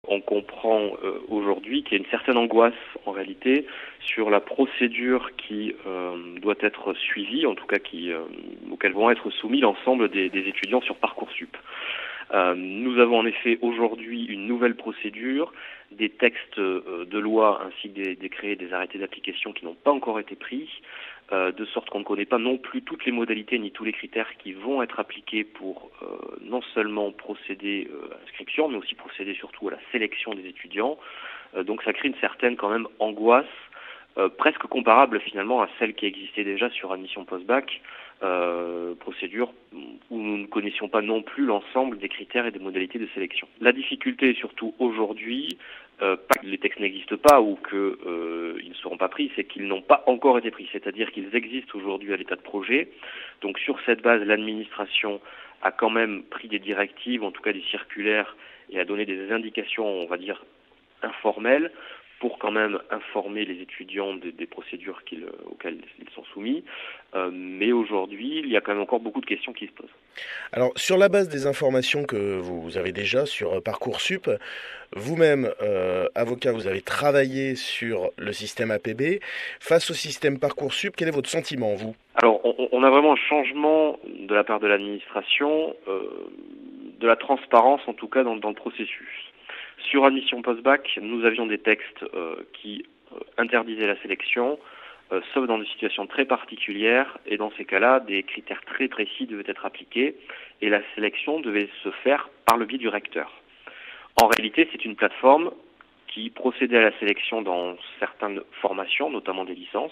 On comprend aujourd'hui qu'il y a une certaine angoisse en réalité sur la procédure qui doit être suivie, en tout cas auquel vont être soumis l'ensemble des étudiants sur Parcoursup. Nous avons en effet aujourd'hui une nouvelle procédure, des textes de loi ainsi que des décrets, des arrêtés d'application qui n'ont pas encore été pris, de sorte qu'on ne connaît pas non plus toutes les modalités ni tous les critères qui vont être appliqués pour non seulement procéder à l'inscription, mais aussi procéder surtout à la sélection des étudiants. Donc ça crée une certaine quand même angoisse, presque comparable finalement à celle qui existait déjà sur admission post-bac, procédure où nous ne connaissions pas non plus l'ensemble des critères et des modalités de sélection. La difficulté surtout aujourd'hui, pas que les textes n'existent pas ou qu'ils ne seront pas pris, c'est qu'ils n'ont pas encore été pris, c'est-à-dire qu'ils existent aujourd'hui à l'état de projet. Donc sur cette base, l'administration a quand même pris des directives, en tout cas des circulaires, et a donné des indications, on va dire, informelles, pour quand même informer les étudiants des procédures auxquelles ils sont soumis. Mais aujourd'hui, il y a quand même encore beaucoup de questions qui se posent. Alors, sur la base des informations que vous avez déjà sur Parcoursup, vous-même, avocat, vous avez travaillé sur le système APB. Face au système Parcoursup, quel est votre sentiment, vous? Alors, on a vraiment un changement de la part de l'administration, de la transparence en tout cas dans le processus. Sur admission post-bac, nous avions des textes qui interdisaient la sélection, sauf dans des situations très particulières, et dans ces cas-là, des critères très précis devaient être appliqués, et la sélection devait se faire par le biais du recteur. En réalité, c'est une plateforme qui procédait à la sélection dans certaines formations, notamment des licences,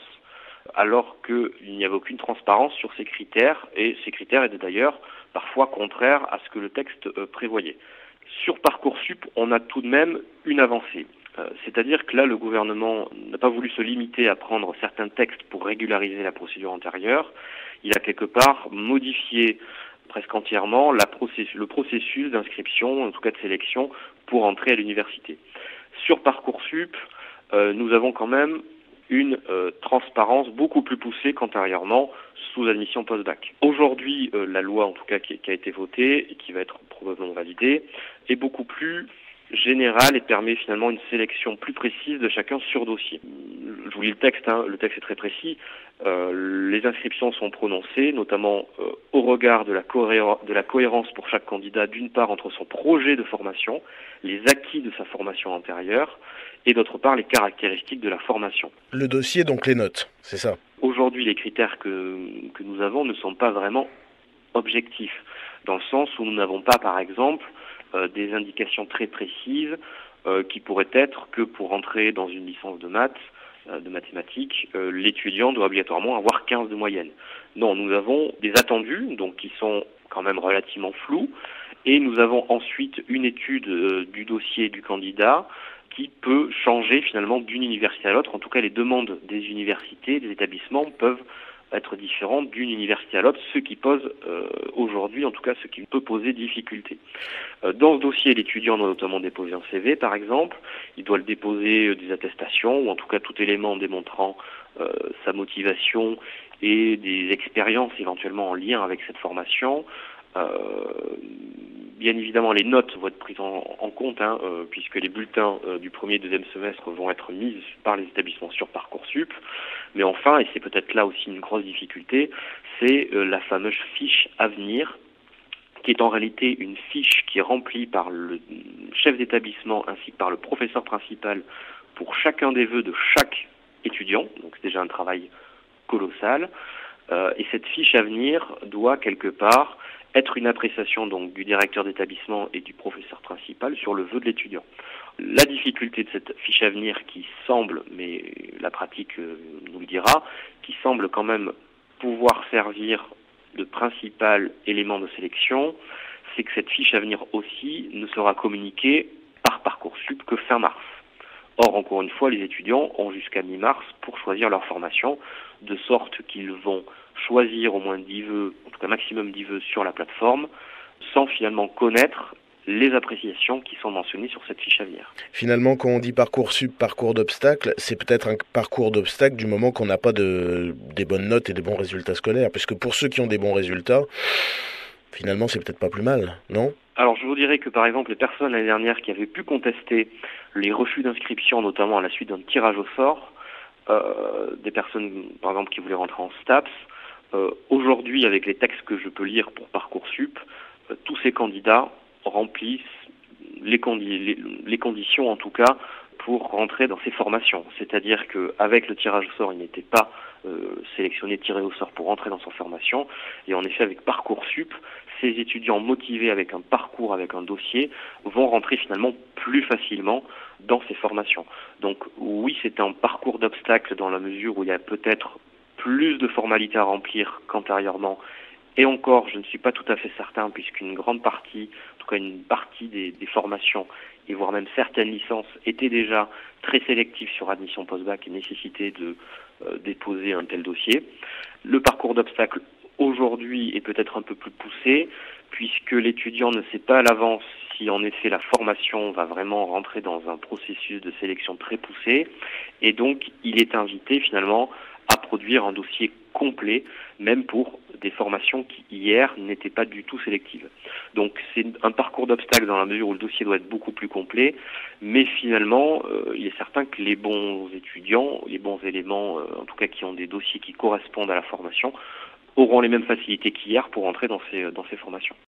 alors qu'il n'y avait aucune transparence sur ces critères, et ces critères étaient d'ailleurs parfois contraires à ce que le texte prévoyait. Sur Parcoursup, on a tout de même une avancée. C'est-à-dire que là, le gouvernement n'a pas voulu se limiter à prendre certains textes pour régulariser la procédure antérieure. Il a quelque part modifié presque entièrement le processus d'inscription, en tout cas de sélection, pour entrer à l'université. Sur Parcoursup, nous avons quand même une transparence beaucoup plus poussée qu'antérieurement sous admission post-bac. Aujourd'hui, la loi en tout cas qui a été votée et qui va être probablement validée est beaucoup plus générale et permet finalement une sélection plus précise de chacun sur dossier. Je vous lis le texte est très précis. Les inscriptions sont prononcées, notamment au regard de la cohérence pour chaque candidat, d'une part entre son projet de formation, les acquis de sa formation antérieure, et d'autre part les caractéristiques de la formation. Le dossier, donc les notes, c'est ça? Aujourd'hui, les critères que nous avons ne sont pas vraiment objectifs, dans le sens où nous n'avons pas, par exemple, des indications très précises qui pourraient être que pour entrer dans une licence de maths, de mathématiques, l'étudiant doit obligatoirement avoir 15 de moyenne. Non, nous avons des attendus, donc qui sont quand même relativement flous, et nous avons ensuite une étude du dossier du candidat qui peut changer finalement d'une université à l'autre. En tout cas, les demandes des universités, des établissements peuvent être différentes d'une université à l'autre, ce qui pose aujourd'hui, en tout cas, ce qui peut poser difficulté. Dans ce dossier, l'étudiant doit notamment déposer un CV, par exemple. Il doit le déposer des attestations, ou en tout cas tout élément démontrant sa motivation et des expériences éventuellement en lien avec cette formation. Bien évidemment, les notes vont être prises en compte, puisque les bulletins du premier et deuxième semestre vont être mis par les établissements sur Parcoursup. Mais enfin, et c'est peut-être là aussi une grosse difficulté, c'est la fameuse fiche Avenir, qui est en réalité une fiche qui est remplie par le chef d'établissement ainsi que par le professeur principal pour chacun des vœux de chaque étudiant. Donc c'est déjà un travail colossal. Et cette fiche Avenir doit quelque part être une appréciation donc du directeur d'établissement et du professeur principal sur le vœu de l'étudiant. La difficulté de cette fiche Avenir qui semble, mais la pratique nous le dira, qui semble quand même pouvoir servir de principal élément de sélection, c'est que cette fiche Avenir aussi ne sera communiquée par Parcoursup que fin mars. Or, encore une fois, les étudiants ont jusqu'à mi-mars pour choisir leur formation, de sorte qu'ils vont choisir au moins 10 vœux, en tout cas maximum 10 vœux sur la plateforme, sans finalement connaître les appréciations qui sont mentionnées sur cette fiche Avenir. Finalement, quand on dit Parcoursup, parcours d'obstacles, c'est peut-être un parcours d'obstacles du moment qu'on n'a pas des bonnes notes et des bons résultats scolaires. Parce que pour ceux qui ont des bons résultats, finalement, c'est peut-être pas plus mal, non ? Alors je vous dirais que par exemple les personnes l'année dernière qui avaient pu contester les refus d'inscription, notamment à la suite d'un tirage au sort, des personnes par exemple qui voulaient rentrer en STAPS, aujourd'hui avec les textes que je peux lire pour Parcoursup, tous ces candidats remplissent les conditions en tout cas pour rentrer dans ces formations. C'est-à-dire qu'avec le tirage au sort, il n'était pas sélectionné, tiré au sort pour rentrer dans sa formation. Et en effet, avec Parcoursup, ces étudiants motivés avec un parcours, avec un dossier, vont rentrer finalement plus facilement dans ces formations. Donc oui, c'est un parcours d'obstacles dans la mesure où il y a peut-être plus de formalités à remplir qu'antérieurement. Et encore, je ne suis pas tout à fait certain, puisqu'une grande partie, en tout cas une partie des formations, et voire même certaines licences, étaient déjà très sélectives sur admission post-bac et nécessité de déposer un tel dossier. Le parcours d'obstacles aujourd'hui est peut-être un peu plus poussé, puisque l'étudiant ne sait pas à l'avance si en effet la formation va vraiment rentrer dans un processus de sélection très poussé, et donc il est invité finalement à produire un dossier complet, même pour des formations qui hier n'étaient pas du tout sélectives. Donc c'est un parcours d'obstacles dans la mesure où le dossier doit être beaucoup plus complet, mais finalement il est certain que les bons étudiants, les bons éléments, en tout cas qui ont des dossiers qui correspondent à la formation, auront les mêmes facilités qu'hier pour entrer dans ces formations.